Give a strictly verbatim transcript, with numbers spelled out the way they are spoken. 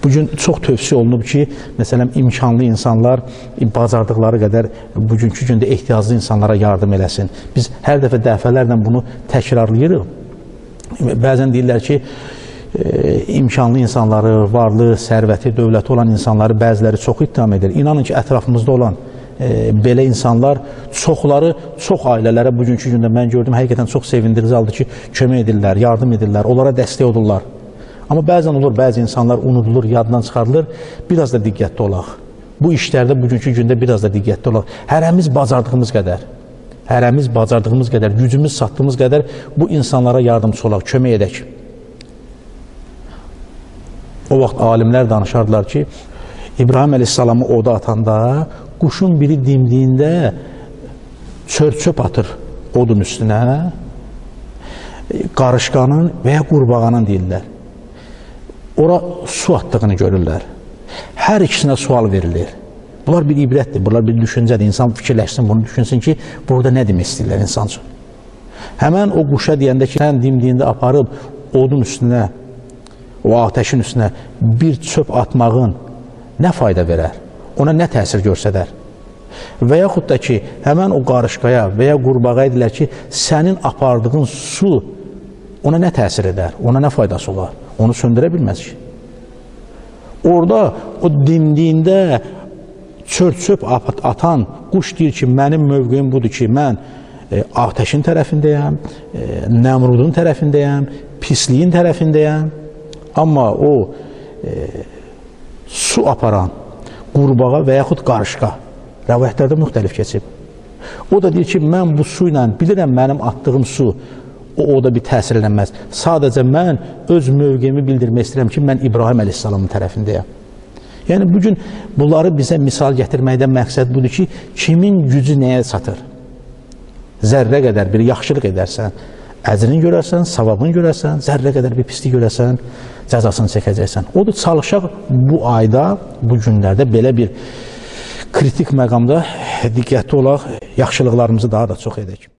Bugün çox tövsiyə olunub ki, məsələn, imkanlı insanlar bacardıqları qədər bugünkü gündə ehtiyaclı insanlara yardım eləsin. Biz hər dəfə dəfələrlə bunu təkrarlayırıq. Bəzən deyirlər ki, e, imkanlı insanları, varlı, sərvəti, dövləti olan insanları bəziləri çox ittiham edir. İnanın ki, ətrafımızda olan e, belə insanlar, çoxları, çox ailələrə bugünkü gündə mən gördüm, həqiqətən çox sevindirici haldır ki, kömək edirlər, yardım edirlər, onlara dəstək olurlar. Amma bəzən olur, bəzi insanlar unudulur, yaddan çıxarılır. Biraz da diqqətli olaq. Bu işlərdə bugünkü gündə biraz da diqqətli olaq. Hərəmiz bacardığımız qədər, hərəmiz bacardığımız qədər, gücümüz satdığımız qədər bu insanlara yardımcı olaq, kömək edək. O vaxt alimlər danışardılar ki, İbrahim əleyhissalamı oda atanda, quşun biri dimdiyində çör-çöp atır odun üstünə, qarışqanın və ya qurbağanın deyirlər. Ora su atdığını görürlər. Hər ikisinə sual verilir. Bunlar bir ibrətdir, bunlar bir düşüncədir. İnsan fikirləşsin, bunu düşünsün ki, burada nə demək istəyirlər insan üçün. Həmən o quşa deyəndə ki, sən dimdiyində aparıb odun üstünə, o ateşin üstünə bir çöp atmağın nə fayda verər? Ona nə təsir görsədər? Və yaxud da ki, həmən o qarışqaya və ya qurbağa edirlər ki, sənin apardığın su ona nə təsir edər? Ona nə faydası olar? Onu söndürə bilməz ki. Orada o dimdiyində çör-çöp atan quş deyir ki, mənim mövqeyim budur ki, mən e, ateşin tərəfindəyəm, e, Nəmrudun tərəfindəyəm, pisliyin tərəfindəyəm. Amma o e, su aparan qurbağa və yaxud qarışqa rəvayətlərdə müxtəlif keçib. O da deyir ki, mən bu su ilə bilirəm mənim atdığım su o oda bir təsir eləməz. Sadəcə mən öz mövqeyimi bildirmək istəyirəm ki, mən İbrahim əleyhissalamın tərəfindəyəm. Yəni, bugün bunları bizə misal gətirməkdən məqsəd budur ki, kimin gücü nəyə çatır? Zərrə qədər bir yaxşılıq edərsən, əcrini görərsən, savabını görərsən, zərrə qədər bir pislik görərsən, cəzasını çəkəcəksən. Odur, çalışaq bu ayda, bu günlərdə belə bir kritik məqamda diqqətli olaq, yaxşılıqlarımızı daha da çox edək.